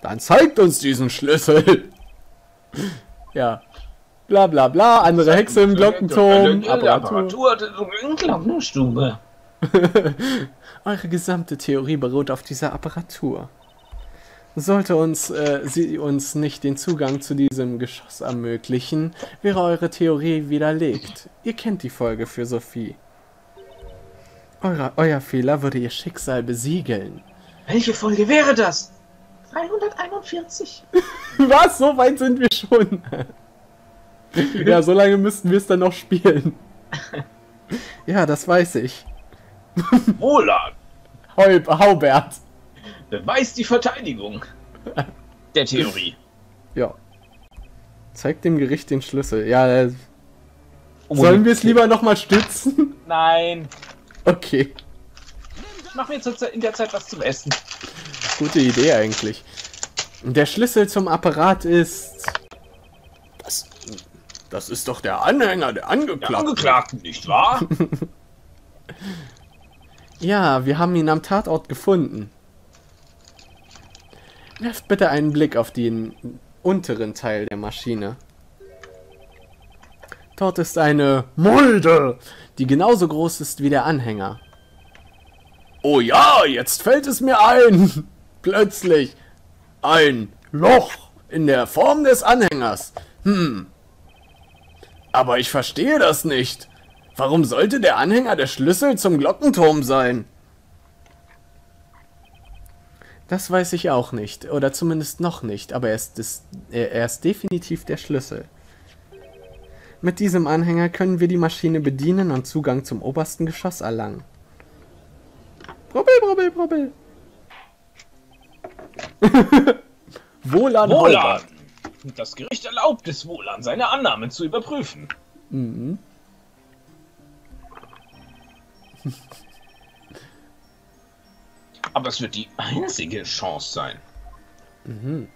Dann zeigt uns diesen Schlüssel. Ja. Bla bla bla, andere Hexe im Glockenturm. Apparatur in Glockenstube. Eure gesamte Theorie beruht auf dieser Apparatur. Sollte sie uns nicht den Zugang zu diesem Geschoss ermöglichen, wäre eure Theorie widerlegt. Ihr kennt die Folge für Sophie. Euer Fehler würde ihr Schicksal besiegeln. Welche Folge wäre das? 341. Was? So weit sind wir schon. Ja, so lange müssten wir es dann noch spielen. Ja, das weiß ich. Wohlan. Haubert. Beweist die Verteidigung der Theorie. Ja. Zeigt dem Gericht den Schlüssel. Ja, sollen wir es lieber nochmal stützen? Nein. Okay. Ich mache mir jetzt in der Zeit was zum Essen. Gute Idee eigentlich. Der Schlüssel zum Apparat ist... Das ist doch der Anhänger der Angeklagten. Der Angeklagten, nicht wahr? Ja, wir haben ihn am Tatort gefunden. Werft bitte einen Blick auf den unteren Teil der Maschine. Dort ist eine Mulde, die genauso groß ist wie der Anhänger. Oh ja, jetzt fällt es mir ein. Plötzlich ein Loch in der Form des Anhängers. Aber ich verstehe das nicht. Warum sollte der Anhänger der Schlüssel zum Glockenturm sein? Das weiß ich auch nicht, oder zumindest noch nicht, aber er ist definitiv der Schlüssel. Mit diesem Anhänger können wir die Maschine bedienen und Zugang zum obersten Geschoss erlangen. Brubbel, brubbel, brubbel. Wohlan, Wohlan! Das Gericht erlaubt es Wohlan, seine Annahmen zu überprüfen. Mhm. Aber es wird die einzige Chance sein. Mhm.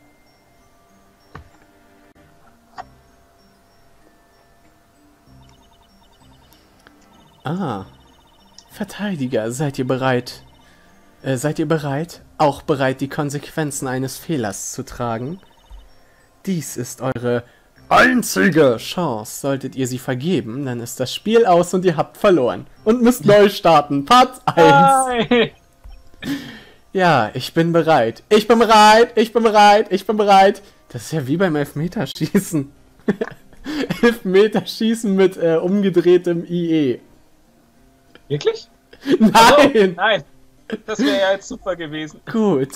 Ah. Verteidiger, seid ihr bereit? Seid ihr bereit? Auch bereit, die Konsequenzen eines Fehlers zu tragen? Dies ist eure einzige Chance. Solltet ihr sie vergeben, dann ist das Spiel aus und ihr habt verloren. Und müsst neu starten. Part 1. Nein. Ja, ich bin bereit. Ich bin bereit. Ich bin bereit. Ich bin bereit. Das ist ja wie beim Elfmeterschießen. Elfmeterschießen mit umgedrehtem IE. Wirklich? Nein! Also, nein! Das wäre ja jetzt super gewesen. Gut.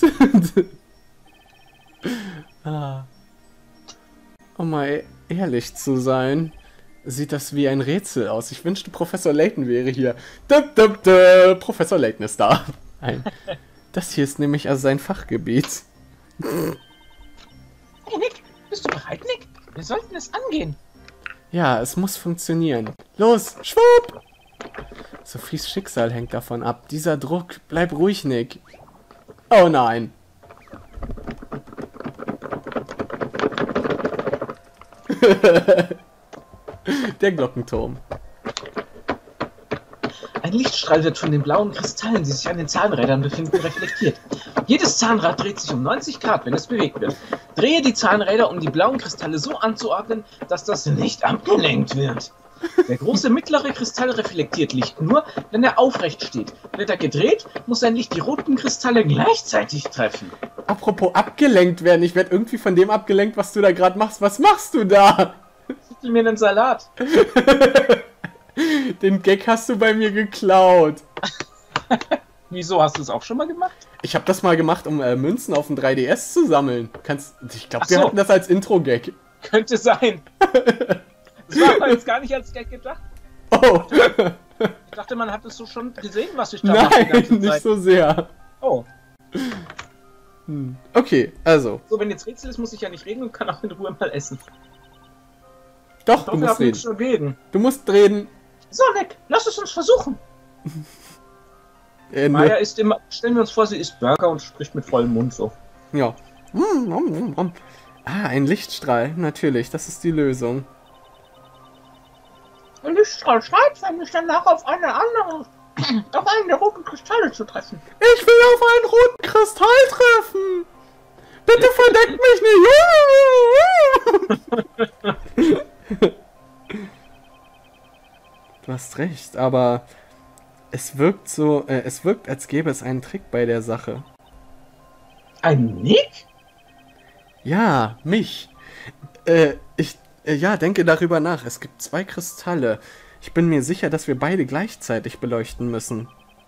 Ah. Um mal ehrlich zu sein, sieht das wie ein Rätsel aus. Ich wünschte, Professor Layton wäre hier. Professor Layton ist da. Nein. Das hier ist nämlich also sein Fachgebiet. Hey Nick, bist du bereit, Nick? Wir sollten es angehen. Ja, es muss funktionieren. Los, schwupp! Sophies Schicksal hängt davon ab. Dieser Druck. Bleib ruhig, Nick. Oh nein. Der Glockenturm. Ein Lichtstrahl wird von den blauen Kristallen, die sich an den Zahnrädern befinden, reflektiert. Jedes Zahnrad dreht sich um 90 Grad, wenn es bewegt wird. Drehe die Zahnräder, um die blauen Kristalle so anzuordnen, dass das Licht abgelenkt wird. Der große mittlere Kristall reflektiert Licht nur, wenn er aufrecht steht. Wird er gedreht, muss sein Licht die roten Kristalle gleichzeitig treffen. Apropos abgelenkt werden. Ich werde irgendwie von dem abgelenkt, was du da gerade machst. Was machst du da? Schüttel mir einen Salat. Den Gag hast du bei mir geklaut. Wieso, hast du es auch schon mal gemacht? Ich habe das mal gemacht, um Münzen auf dem 3DS zu sammeln. Ich glaube, wir so. hatten das als Intro-Gag. Könnte sein. Das war aber jetzt gar nicht als Gag gedacht. Oh. Ich dachte, man hat es so schon gesehen, was ich da mache. Nein, nicht so sehr. Oh. Okay, also. So, wenn jetzt Rätsel ist, muss ich ja nicht reden und kann auch in Ruhe mal essen. Doch, du musst reden. Schon reden. Du musst reden. So, Nick, lass es uns versuchen. Maya isst immer, stellen wir uns vor, sie isst Burger und spricht mit vollem Mund so. Ja. Ah, ein Lichtstrahl. Natürlich, das ist die Lösung. Der Lichtstrahl schreit, wenn ich danach auf einen der roten Kristalle zu treffen. Ich will auf einen roten Kristall treffen. Bitte verdeckt mich nicht! Du hast recht, aber es wirkt so, es wirkt, als gäbe es einen Trick bei der Sache. Ein Nick? Ja, mich. Ja, denke darüber nach. Es gibt 2 Kristalle. Ich bin mir sicher, dass wir beide gleichzeitig beleuchten müssen.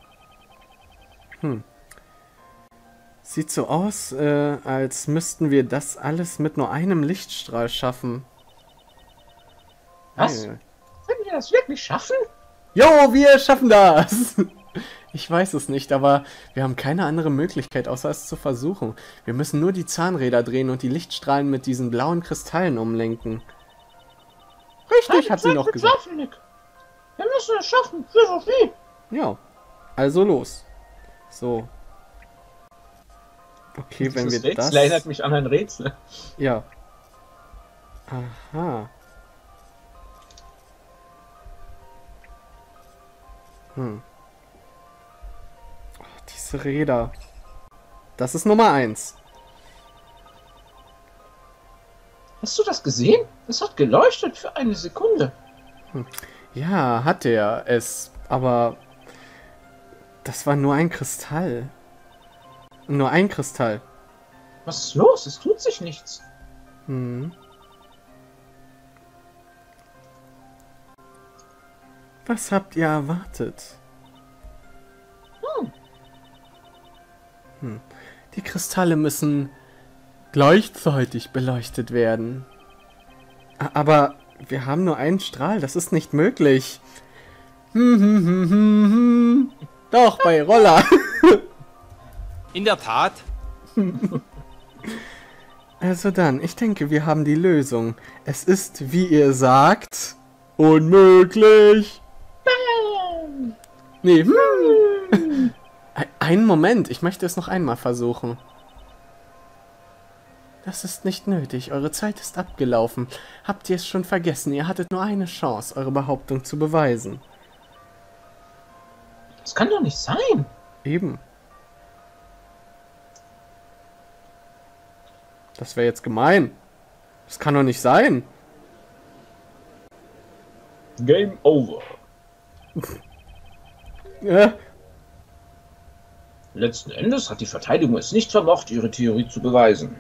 Sieht so aus, als müssten wir das alles mit nur einem Lichtstrahl schaffen. Was? Hey. Können wir das wirklich schaffen? Jo, wir schaffen das! Ich weiß es nicht, aber wir haben keine andere Möglichkeit, außer es zu versuchen. Wir müssen nur die Zahnräder drehen und die Lichtstrahlen mit diesen blauen Kristallen umlenken. Richtig, hat sie noch gesagt. Schaffen, Nick. Wir müssen es schaffen, für Sophie. Ja, also los. So. Okay, wenn wir das... Rätsel erinnert mich an ein Rätsel. Ja. Aha. Oh, diese Räder. Das ist Nummer 1. Hast du das gesehen? Es hat geleuchtet für eine Sekunde. Ja, hat er es. Aber das war nur ein Kristall. Nur ein Kristall. Was ist los? Es tut sich nichts. Was habt ihr erwartet? Die Kristalle müssen gleichzeitig beleuchtet werden. Aber wir haben nur einen Strahl, das ist nicht möglich. Doch, bei Roller. In der Tat. Also dann, ich denke, wir haben die Lösung. Es ist, wie ihr sagt, unmöglich. Nee, Einen Moment, ich möchte es noch einmal versuchen. Das ist nicht nötig, eure Zeit ist abgelaufen. Habt ihr es schon vergessen, ihr hattet nur eine Chance, eure Behauptung zu beweisen. Das kann doch nicht sein. Eben. Das wäre jetzt gemein. Das kann doch nicht sein. Game over. Ja. Letzten Endes hat die Verteidigung es nicht vermocht, ihre Theorie zu beweisen.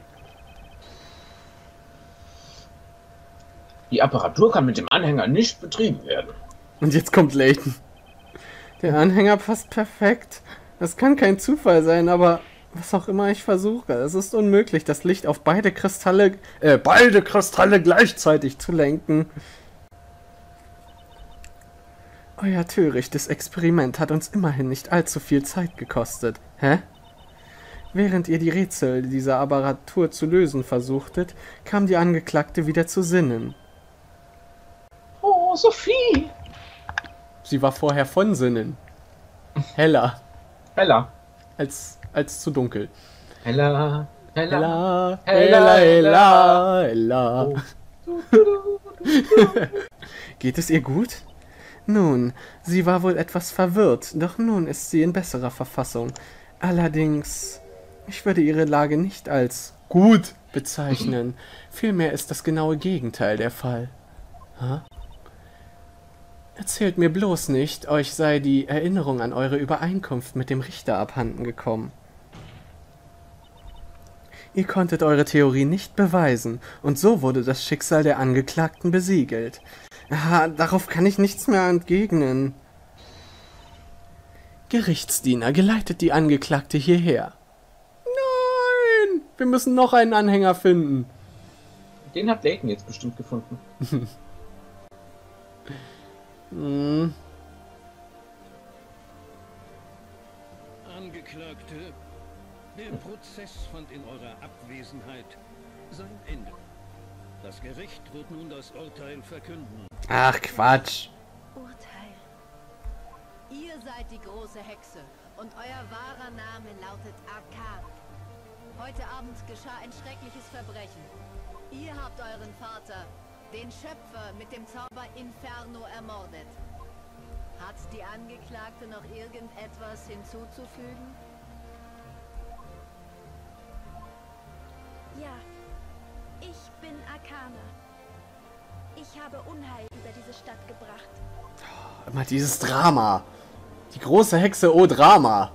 Die Apparatur kann mit dem Anhänger nicht betrieben werden. Und jetzt kommt Layton. Der Anhänger passt perfekt. Das kann kein Zufall sein, aber was auch immer ich versuche, es ist unmöglich, das Licht auf beide Kristalle gleichzeitig zu lenken. Euer törichtes Experiment hat uns immerhin nicht allzu viel Zeit gekostet. Hä? Während ihr die Rätsel dieser Apparatur zu lösen versuchtet, kam die Angeklagte wieder zu Sinnen. Oh, Sophie! Sie war vorher von Sinnen. Heller. Heller. Als zu dunkel. Heller. Heller, heller, heller, heller. Geht es ihr gut? Nun, sie war wohl etwas verwirrt, doch nun ist sie in besserer Verfassung. Allerdings, ich würde ihre Lage nicht als gut bezeichnen. Vielmehr ist das genaue Gegenteil der Fall. Ha? Erzählt mir bloß nicht, euch sei die Erinnerung an eure Übereinkunft mit dem Richter abhanden gekommen. Ihr konntet eure Theorie nicht beweisen, und so wurde das Schicksal der Angeklagten besiegelt. Ah, darauf kann ich nichts mehr entgegnen. Gerichtsdiener, geleitet die Angeklagte hierher. Nein! Wir müssen noch einen Anhänger finden. Den hat Layton jetzt bestimmt gefunden. Angeklagte, der Prozess fand in eurer Abwesenheit sein Ende. Das Gericht wird nun das Urteil verkünden. Ach, Quatsch. Urteil. Ihr seid die große Hexe und euer wahrer Name lautet Arkan. Heute Abend geschah ein schreckliches Verbrechen. Ihr habt euren Vater, den Schöpfer, mit dem Zauber Inferno ermordet. Hat die Angeklagte noch irgendetwas hinzuzufügen? Arcana. Ich habe Unheil über diese Stadt gebracht. Immer dieses Drama. Die große Hexe, oh Drama.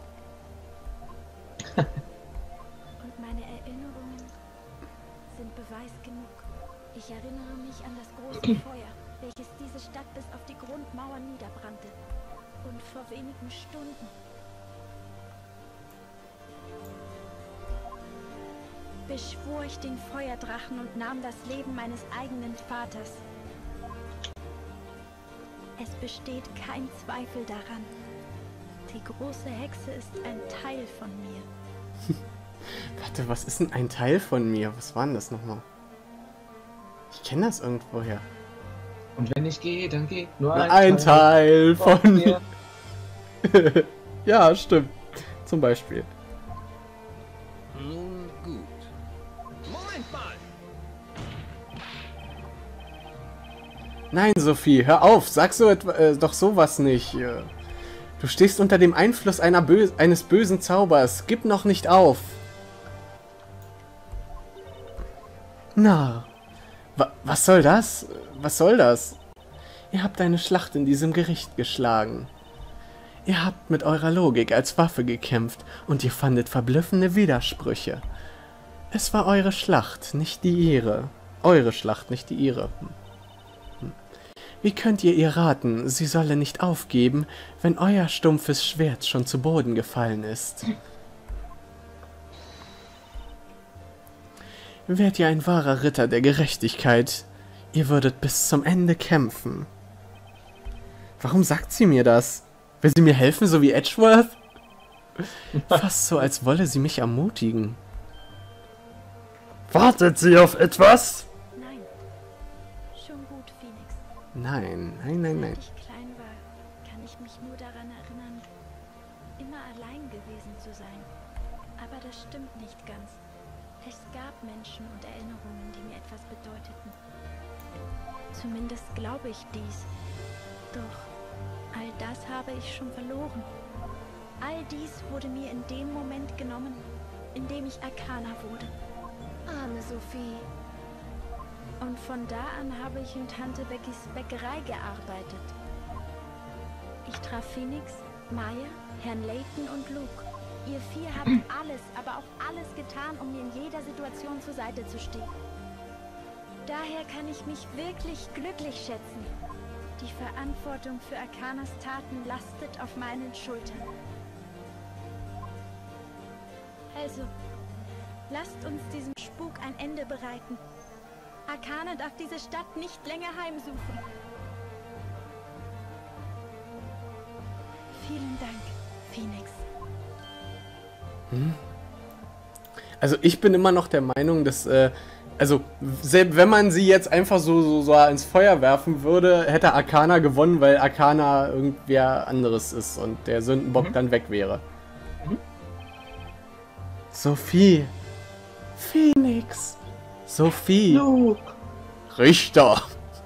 Und meine Erinnerungen sind Beweis genug. Ich erinnere mich an das große Feuer, welches diese Stadt bis auf die Grundmauern niederbrannte. Und vor wenigen Stunden beschwor ich den Feuerdrachen und nahm das Leben meines eigenen Vaters. Es besteht kein Zweifel daran. Die große Hexe ist ein Teil von mir. Warte, was ist denn ein Teil von mir? Was war denn das nochmal? Ich kenne das irgendwoher. Und wenn ich gehe, dann geht nur Ein Teil von mir. Ja, stimmt. Zum Beispiel. Nun gut. Moment mal! Nein, Sophie, hör auf. Sag so doch sowas nicht. Du stehst unter dem Einfluss eines bösen Zaubers. Gib noch nicht auf. Na, was soll das? Was soll das? Ihr habt eine Schlacht in diesem Gericht geschlagen. Ihr habt mit eurer Logik als Waffe gekämpft und ihr fandet verblüffende Widersprüche. Es war eure Schlacht, nicht die ihre. Eure Schlacht, nicht die ihre. Wie könnt ihr raten, sie solle nicht aufgeben, wenn euer stumpfes Schwert schon zu Boden gefallen ist? Wärt ihr ein wahrer Ritter der Gerechtigkeit, ihr würdet bis zum Ende kämpfen. Warum sagt sie mir das? Will sie mir helfen, so wie Edgeworth? Fast so, als wolle sie mich ermutigen. Wartet sie auf etwas? Nein. Schon gut, Phoenix. Nein, nein, nein, nein. Als ich klein war, kann ich mich nur daran erinnern, immer allein gewesen zu sein. Aber das stimmt nicht ganz. Es gab Menschen und Erinnerungen, die mir etwas bedeuteten. Zumindest glaube ich dies. Doch all das habe ich schon verloren. All dies wurde mir in dem Moment genommen, in dem ich Arcana wurde. Arme Sophie. Und von da an habe ich in Tante Beckys Bäckerei gearbeitet. Ich traf Phoenix, Maya, Herrn Layton und Luke. Ihr vier habt alles, aber auch alles getan, um mir in jeder Situation zur Seite zu stehen. Daher kann ich mich wirklich glücklich schätzen. Die Verantwortung für Arcanas Taten lastet auf meinen Schultern. Also, lasst uns diesem Spuk ein Ende bereiten. Arcana darf diese Stadt nicht länger heimsuchen. Vielen Dank, Phoenix. Also ich bin immer noch der Meinung, dass, also selbst wenn man sie jetzt einfach so ins Feuer werfen würde, hätte Arcana gewonnen, weil Arcana irgendwer anderes ist und der Sündenbock dann weg wäre. Sophie. Phoenix. Sophie. Luke. Richter.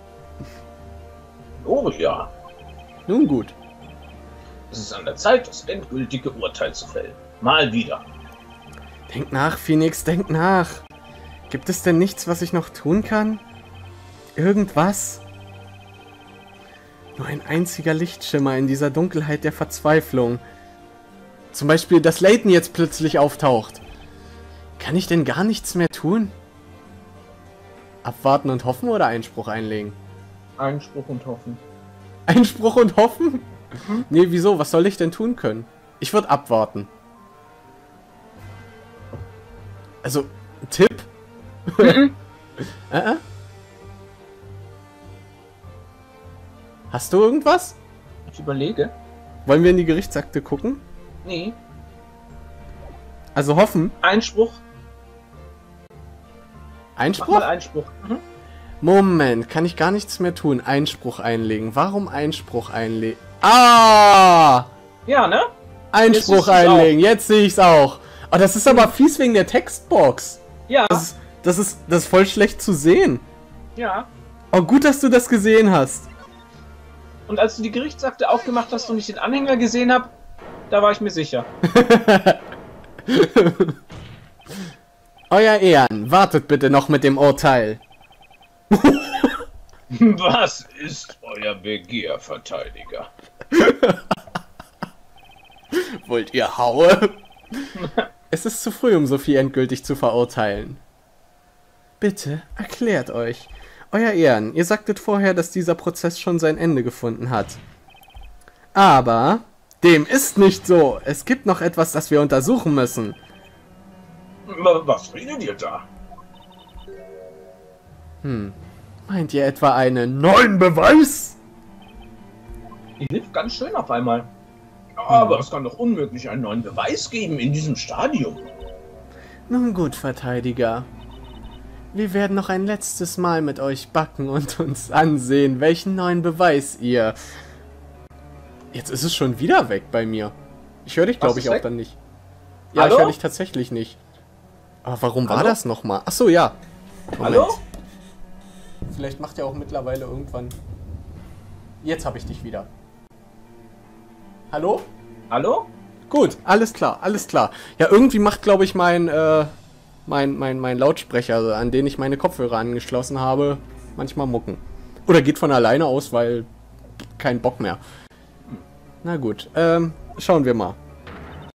Oh ja. Nun gut. Es ist an der Zeit, das endgültige Urteil zu fällen. Mal wieder. Denk nach, Phoenix, denk nach. Gibt es denn nichts, was ich noch tun kann? Irgendwas? Nur ein einziger Lichtschimmer in dieser Dunkelheit der Verzweiflung. Zum Beispiel, dass Layton jetzt plötzlich auftaucht. Kann ich denn gar nichts mehr tun? Abwarten und hoffen oder Einspruch einlegen? Einspruch und hoffen. Einspruch und hoffen? Nee, wieso? Was soll ich denn tun können? Ich würde abwarten. Also, Tipp? Hast du irgendwas? Ich überlege. Wollen wir in die Gerichtsakte gucken? Nee. Also hoffen. Einspruch. Mach Einspruch? mal Einspruch. Moment, kann ich gar nichts mehr tun. Einspruch einlegen. Warum Einspruch einlegen? Ah! Ja, ne? Einspruch einlegen. Jetzt sehe ich's auch. Oh, das ist aber fies wegen der Textbox. Ja. Das ist voll schlecht zu sehen. Ja. Oh, gut, dass du das gesehen hast. Und als du die Gerichtsakte aufgemacht hast und ich den Anhänger gesehen habe, da war ich mir sicher. Euer Ehren, wartet bitte noch mit dem Urteil. Was ist euer Begehr, Verteidiger? Wollt ihr Haue? Es ist zu früh, um Sophie endgültig zu verurteilen. Bitte, erklärt euch. Euer Ehren, ihr sagtet vorher, dass dieser Prozess schon sein Ende gefunden hat. Aber dem ist nicht so. Es gibt noch etwas, das wir untersuchen müssen. Was redet ihr da? Meint ihr etwa einen neuen Beweis? Die hilft ganz schön auf einmal. Aber es kann doch unmöglich einen neuen Beweis geben in diesem Stadium. Nun gut, Verteidiger. Wir werden noch ein letztes Mal mit euch backen und uns ansehen, welchen neuen Beweis ihr... Jetzt ist es schon wieder weg bei mir. Ich höre dich, glaube ich, auch dann nicht. Ja, Hallo? ich höre dich tatsächlich nicht. Aber warum war Hallo? das nochmal? Achso, ja. Moment. Hallo? Vielleicht macht er auch mittlerweile irgendwann... Jetzt habe ich dich wieder. Hallo? Hallo? Gut, alles klar, alles klar. Ja, irgendwie macht, glaube ich, mein Lautsprecher, also an den ich meine Kopfhörer angeschlossen habe, manchmal mucken. Oder geht von alleine aus, weil kein Bock mehr. Na gut, schauen wir mal.